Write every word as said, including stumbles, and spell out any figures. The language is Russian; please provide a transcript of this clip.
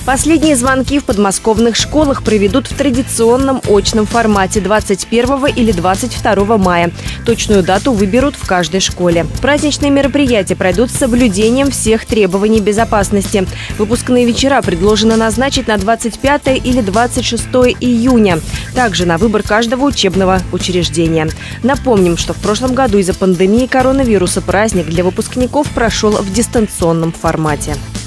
Последние звонки в подмосковных школах проведут в традиционном очном формате двадцать первого или двадцать второго мая. Точную дату выберут в каждой школе. Праздничные мероприятия пройдут с соблюдением всех требований безопасности. Выпускные вечера предложено назначить на двадцать пятое или двадцать шестое июня. Также на выбор каждого учебного учреждения. Напомним, что в прошлом году из-за пандемии коронавируса праздник для выпускников прошел в дистанционном формате.